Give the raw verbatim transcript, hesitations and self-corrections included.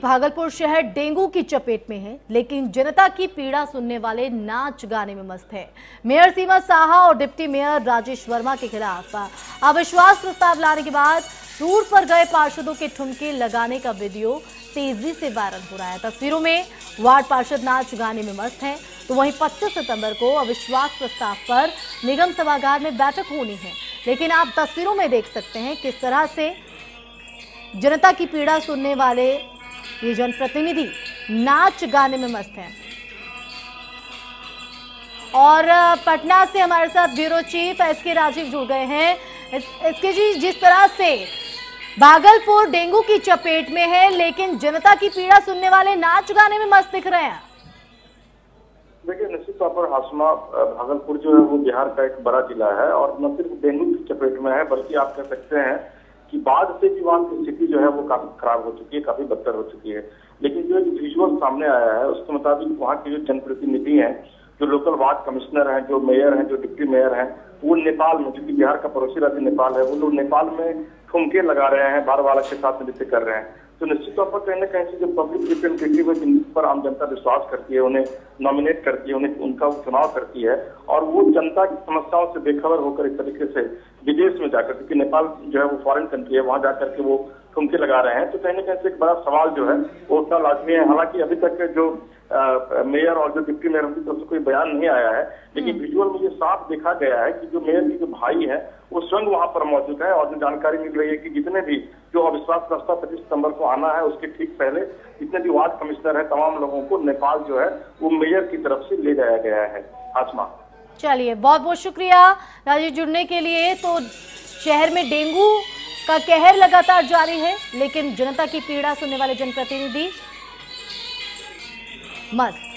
भागलपुर शहर डेंगू की चपेट में है, लेकिन जनता की पीड़ा सुनने वाले नाच गाने में मस्त है। मेयर सीमा साहा और डिप्टी मेयर राजेश वर्मा के खिलाफ अविश्वास प्रस्ताव लाने के बाद रोड पर गए पार्षदों के ठुमके लगाने का वीडियो तेजी से वायरल हो रहा है। तस्वीरों में वार्ड पार्षद नाच गाने में मस्त हैं, तो वहीं पच्चीस सितंबर को अविश्वास प्रस्ताव पर निगम सभागार में बैठक होनी है। लेकिन आप तस्वीरों में देख सकते हैं किस तरह से जनता की पीड़ा सुनने वाले ये जनप्रतिनिधि नाच गाने में मस्त हैं। और पटना से हमारे साथ ब्यूरो चीफ एस के राजीव जुड़ गए हैं। एस के जी, जिस तरह से भागलपुर डेंगू की चपेट में है, लेकिन जनता की पीड़ा सुनने वाले नाच गाने में मस्त दिख रहे हैं। देखिए, निश्चित तौर पर हाशमा, भागलपुर जो है वो बिहार का एक बड़ा जिला है और न सिर्फ डेंगू की चपेट में है, बल्कि आप कह सकते हैं कि बाढ़ से भी वहाँ की स्थिति जो है वो काफी खराब हो चुकी है, काफी बदतर हो चुकी है। लेकिन जो एक विजुअल सामने आया है उसके मुताबिक वहाँ के जो जनप्रतिनिधि हैं, जो लोकल वार्ड कमिश्नर हैं, जो मेयर हैं, जो डिप्टी मेयर हैं, वो नेपाल में, क्योंकि बिहार का पड़ोसी राज्य नेपाल है, वो लोग नेपाल में ठुमके लगा रहे हैं, बार बार के साथ नृत्य कर रहे हैं। तो निश्चित तौर पर कहीं ना कहीं से जो पब्लिक रिप्रेजेंटेटिव है, जिन पर आम जनता विश्वास करती है, उन्हें नॉमिनेट करती है, उन्हें उनका चुनाव करती है, और वो जनता की समस्याओं से बेखबर होकर एक तरीके से विदेश में जाकर, क्योंकि नेपाल जो है वो फॉरेन कंट्री है, वहां जाकर के वो ठुमके लगा रहे हैं। तो कहीं ना कहीं से एक बड़ा सवाल जो है वो उतना लाजमी है। हालांकि अभी तक जो मेयर और जो डिप्टी मेयर की तरफ से कोई बयान नहीं आया है, लेकिन विजुअल में ये साफ देखा गया है कि जो मेयर की जो भाई है वो स्वयं वहां पर मौजूद है। और जो जानकारी मिल रही है कि जितने भी जो अविश्वास प्रस्ताव पच्चीस सितंबर को आना है, उसके ठीक पहले जितने भी वार्ड कमिश्नर है, तमाम लोगों को नेपाल जो है वो मेयर की तरफ से ले जाया गया है। आसमा, चलिए, बहुत बहुत शुक्रिया राजीव जुड़ने के लिए। तो शहर में डेंगू का कहर लगातार जारी है, लेकिन जनता की पीड़ा सुनने वाले जनप्रतिनिधि मस्त।